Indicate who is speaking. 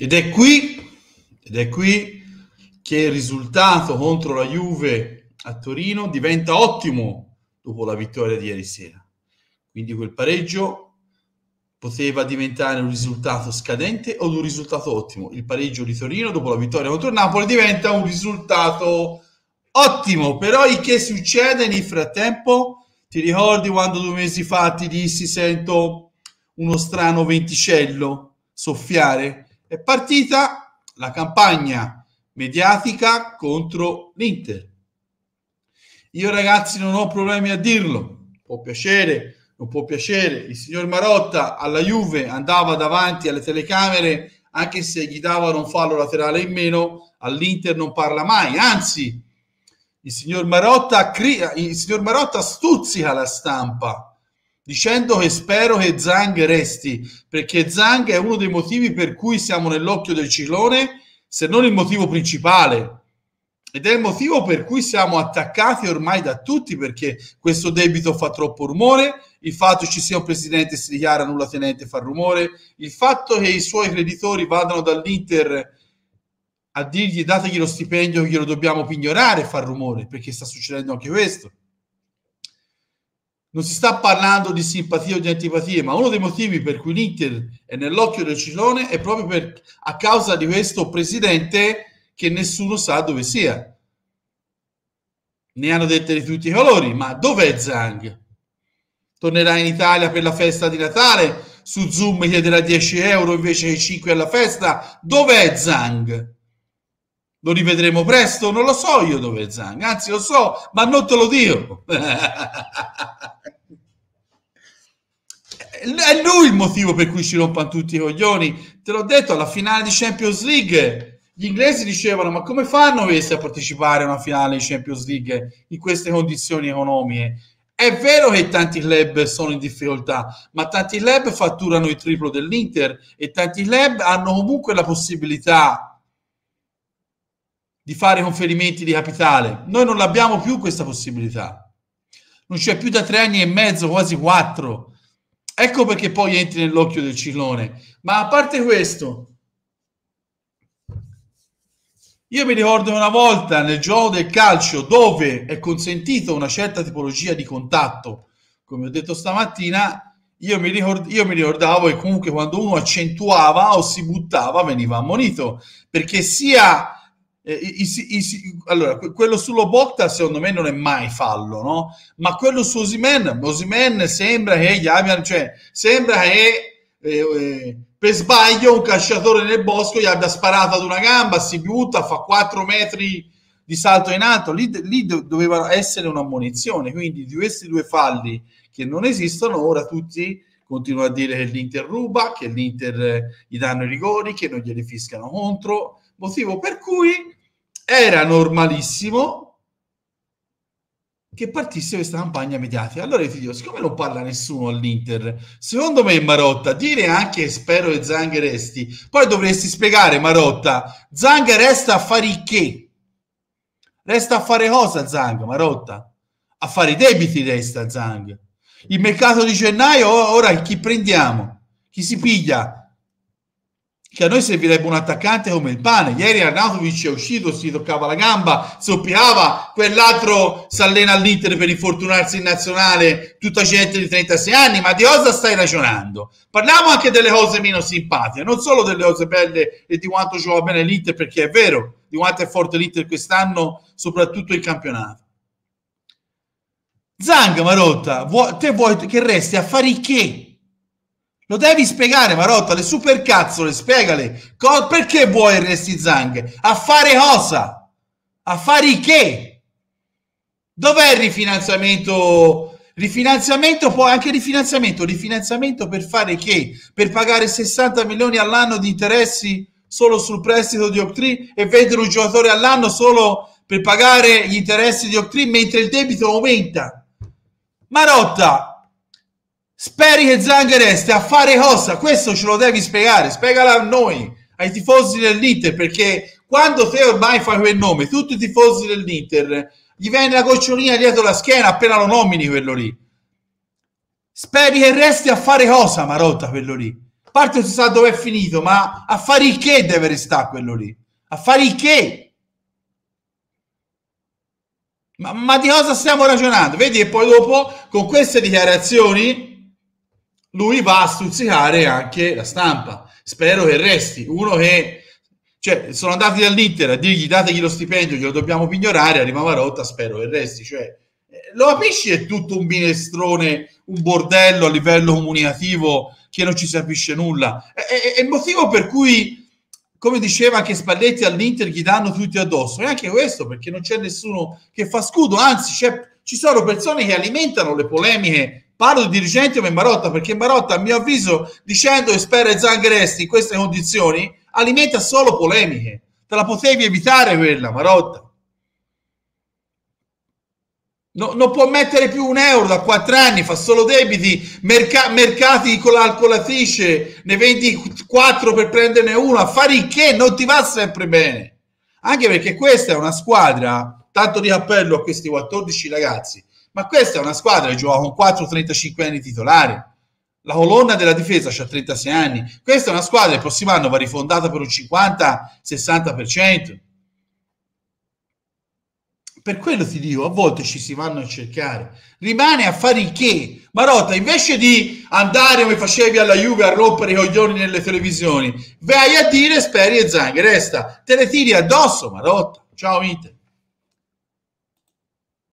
Speaker 1: ed è qui che il risultato contro la Juve a Torino diventa ottimo dopo la vittoria di ieri sera. Quindi quel pareggio poteva diventare un risultato scadente o un risultato ottimo. Il pareggio di Torino dopo la vittoria contro il Napoli diventa un risultato ottimo. Però che succede nel frattempo? Ti ricordi quando 2 mesi fa ti dissi sento uno strano venticello soffiare? È partita la campagna mediatica contro l'Inter. Io ragazzi non ho problemi a dirlo, può piacere, non può piacere, il signor Marotta alla Juve andava davanti alle telecamere anche se gli davano un fallo laterale in meno, all'Inter non parla mai, anzi il signor Marotta stuzzica la stampa dicendo che spero che Zhang resti, perché Zhang è uno dei motivi per cui siamo nell'occhio del ciclone, se non il motivo principale. Ed è il motivo per cui siamo attaccati ormai da tutti, perché questo debito fa troppo rumore, il fatto che ci sia un presidente che si dichiara nullatenente fa rumore, il fatto che i suoi creditori vadano dall'Inter a dirgli dategli lo stipendio che glielo dobbiamo pignorare fa rumore, perché sta succedendo anche questo. Non si sta parlando di simpatie o di antipatie, ma uno dei motivi per cui l'Inter è nell'occhio del ciclone è proprio a causa di questo presidente che nessuno sa dove sia. Ne hanno dette di tutti i colori, ma dov'è Zhang? Tornerà in Italia per la festa di Natale, su Zoom chiederà 10 euro invece che 5 alla festa. Dov'è Zhang? Lo rivedremo presto? Non lo so io dov'è Zhang, anzi lo so, ma non te lo dico. È lui il motivo per cui ci rompano tutti i coglioni. Te l'ho detto, alla finale di Champions League gli inglesi dicevano ma come fanno questi a partecipare a una finale di Champions League in queste condizioni economiche? È vero che tanti club sono in difficoltà, ma tanti club fatturano il triplo dell'Inter e tanti club hanno comunque la possibilità di fare conferimenti di capitale. Noi non l'abbiamo più questa possibilità, non c'è più da 3 anni e mezzo, quasi 4. Ecco perché poi entri nell'occhio del ciclone. Ma a parte questo, io mi ricordo una volta nel gioco del calcio dove è consentito una certa tipologia di contatto, come ho detto stamattina, io mi ricordavo che comunque quando uno accentuava o si buttava veniva ammonito, perché sia allora quello sullo Botta secondo me non è mai fallo, no? Ma quello su Osimhen sembra che gli abbiano, cioè sembra che per sbaglio un calciatore nel bosco gli abbia sparato ad una gamba, si butta, fa 4 metri di salto in alto, lì doveva essere un'ammonizione. Quindi di questi 2 falli che non esistono, ora tutti continuano a dire che l'Inter ruba, che l'Inter gli danno i rigori, che non glieli fischiano contro, motivo per cui era normalissimo che partisse questa campagna mediatica. Allora io ti dico, siccome non parla nessuno all'Inter, secondo me Marotta, dire anche spero che Zhang resti, poi dovresti spiegare Marotta, Zhang resta a fare che? Resta a fare cosa Zhang, Marotta? A fare i debiti resta Zhang. Il mercato di gennaio, ora chi prendiamo? Chi si piglia? Che a noi servirebbe un attaccante come il pane. Ieri Arnautovic è uscito, si toccava la gamba, soppiava, quell'altro si allena all'Inter per infortunarsi in nazionale, tutta gente di 36 anni, ma di cosa stai ragionando? Parliamo anche delle cose meno simpatiche, non solo delle cose belle e di quanto gioca bene l'Inter, perché è vero, di quanto è forte l'Inter quest'anno, soprattutto in campionato. Zhang, Marotta, te vuoi che resti a fare che? Lo devi spiegare, Marotta, le supercazzole, spiegale. Perché vuoi resti Zhang? A fare cosa? A fare che? Dov'è il rifinanziamento? Rifinanziamento, poi anche rifinanziamento per fare che? Per pagare 60 milioni all'anno di interessi solo sul prestito di Octree e vendere un giocatore all'anno solo per pagare gli interessi di Octree mentre il debito aumenta. Marotta, speri che Zhang resti a fare cosa? Questo ce lo devi spiegare, spiegala a noi, ai tifosi dell'Inter, perché quando te ormai fai quel nome, tutti i tifosi dell'Inter, gli viene la gocciolina dietro la schiena appena lo nomini quello lì. Speri che resti a fare cosa, Marotta, quello lì? parte non si sa dove è finito, ma a fare il che deve restare quello lì? A fare il che? Ma di cosa stiamo ragionando? Vedi, e poi dopo, con queste dichiarazioni, lui va a stuzzicare anche la stampa. Spero che resti. Uno che... Cioè, sono andati dall'Inter a dirgli dategli lo stipendio, glielo dobbiamo pignorare, arriva Marotta, spero che resti. Cioè, lo capisci? È tutto un minestrone, un bordello a livello comunicativo che non ci si capisce nulla. È il motivo per cui, come diceva anche Spalletti, all'Inter gli danno tutti addosso. E anche questo perché non c'è nessuno che fa scudo, anzi ci sono persone che alimentano le polemiche. Parlo di dirigenti come Marotta, perché Marotta, a mio avviso, dicendo che spera e Zangheresti in queste condizioni, alimenta solo polemiche. Te la potevi evitare quella, Marotta. Non può mettere più un euro da 4 anni, fa solo debiti, mercati con la calcolatrice, ne vendi 4 per prenderne uno, affari il che non ti va sempre bene. Anche perché questa è una squadra, tanto di cappello a questi 14 ragazzi, ma questa è una squadra che gioca con 4-35 anni titolari. La colonna della difesa ha 36 anni. Questa è una squadra che il prossimo anno va rifondata per un 50-60%. Per quello ti dico, a volte ci si vanno a cercare. Rimane a fare il che? Marotta, invece di andare come facevi alla Juve a rompere i coglioni nelle televisioni, vai a dire speri e Zang, resta. Te le tiri addosso, Marotta. Ciao, Inter.